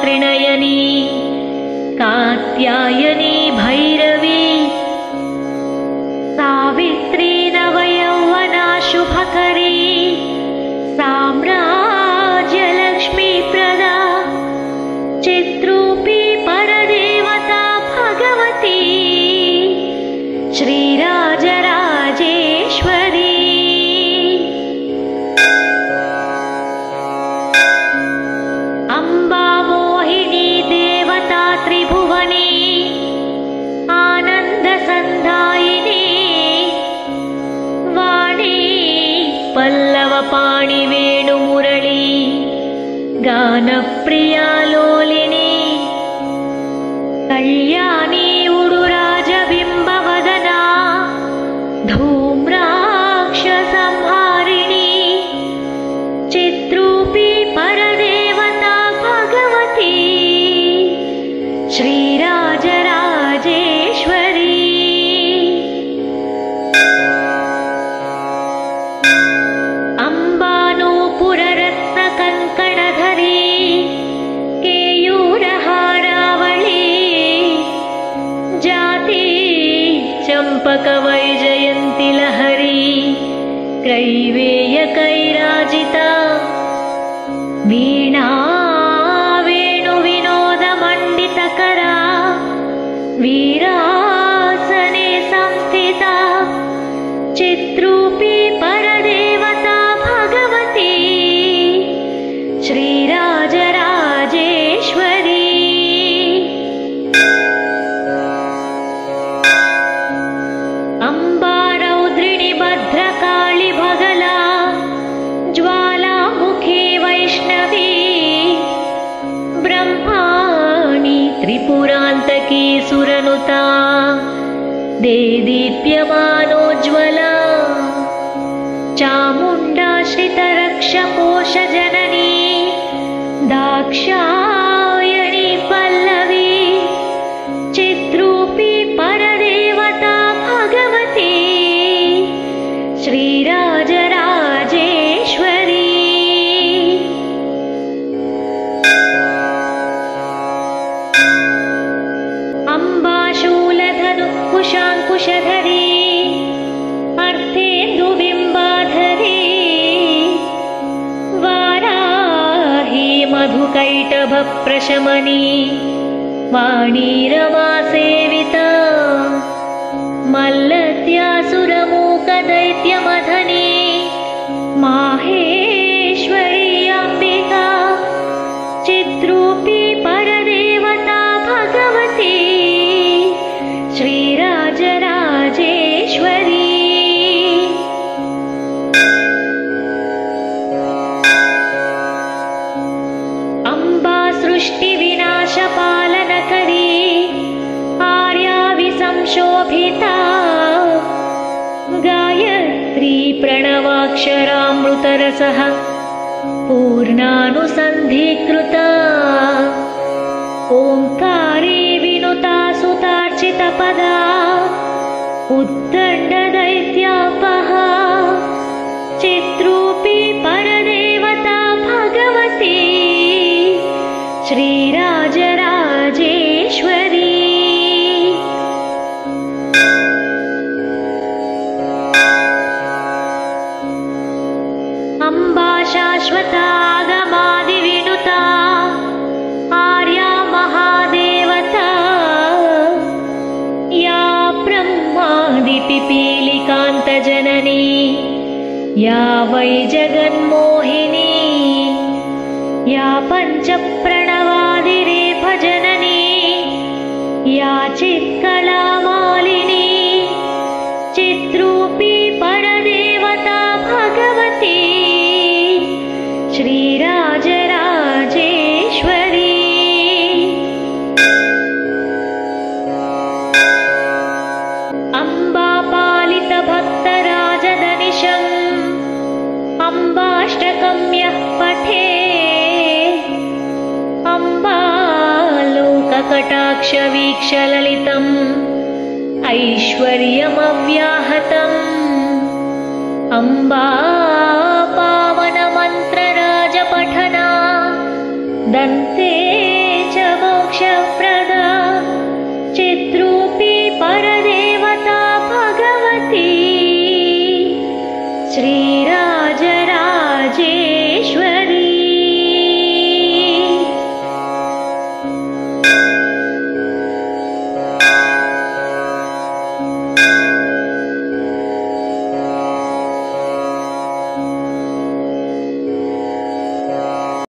त्रिनयनी कात्यायनी भैरवी सावित्री नवयौवना शुभकरी साम्राज्यलक्ष्मी प्रदा चित्रूपी परदेवता भगवती श्रीराजराजेश्वरी अम्बा मोहिनी देवता त्रिभुवनी आनन्दसन्धायिनी वाणी पल्लवपाणि वेणुमुरळी गानप्रिया लोलिनी कल्याणी उडुराजबिम्बवदना धूम्राक्षसंहारिणी चित्रूपी परदेवता भगवती श्रीराजराजेश्वरी अम्बानूपुररत्नकङ्कणधरी केयूरहारावळी जाती चम्पकवैजयन्ति लहरी क्रैवेयकैराजिता वीणा वेणुविनोदमण्डितकरा वीरासने संस्थिता चित्रूपी परदेवता भगवती श्रीराजराजेश्वरी अम्बा रौद्रिणी भद्रकाळी भगला ज्वालामुखी वैष्णवी ब्रह्माणि त्रिपुरान्तकी सुरनुता देदीप्यमानोज्ज्वला चामुण्डाश्रितरक्षपोषजननी दाक्षायणी पल्लवी चित्रूपी परदेवता भगवती श्रीराजराजेश्वरी अम्बाशूलधनुःकुशाङ्कुशधरी अर्धेन्दुबिम्बाधरी वाराही मधुकैटभप्रशमनी वाणी रमासेविता मल्लत्यासुरमूकदैत्यमथनी माहेश्वरी अम्बिका चित्रूपी परदेवता भगवती श्रीराजराजेश्वरी अम्बा सृष्टिविनाशपालनकरी आर्याविसंशोभिता गायत्री प्रणवाक्षरामृतरसः पूर्णानुसन्धीकृता ओंकारे विनुता सुतार्चितपदा उद्दण्डदैत्यापहा चित्रूपी परदेवता भगवती श्रीराजराजेश्वरी अम्बा शाश्वतागमादिविनुता आर्या महादेवता या ब्रह्मादिपिपीलिकान्तजननी या वै जगन्मोहिनी या पञ्चप्रणवादिरेफजननी या चित्कलामालिनी चित्रूपी परदेवता भगवती श्रीराजराजेश्वरी अम्बापालितभक्तराजदनिशम् अम्बाष्टकं यः पठे अम्बालोककटाक्षवीक्षललितम् ऐश्वर्यमव्याहतम् अम्बा पावनमन्त्रराजपठना दन्त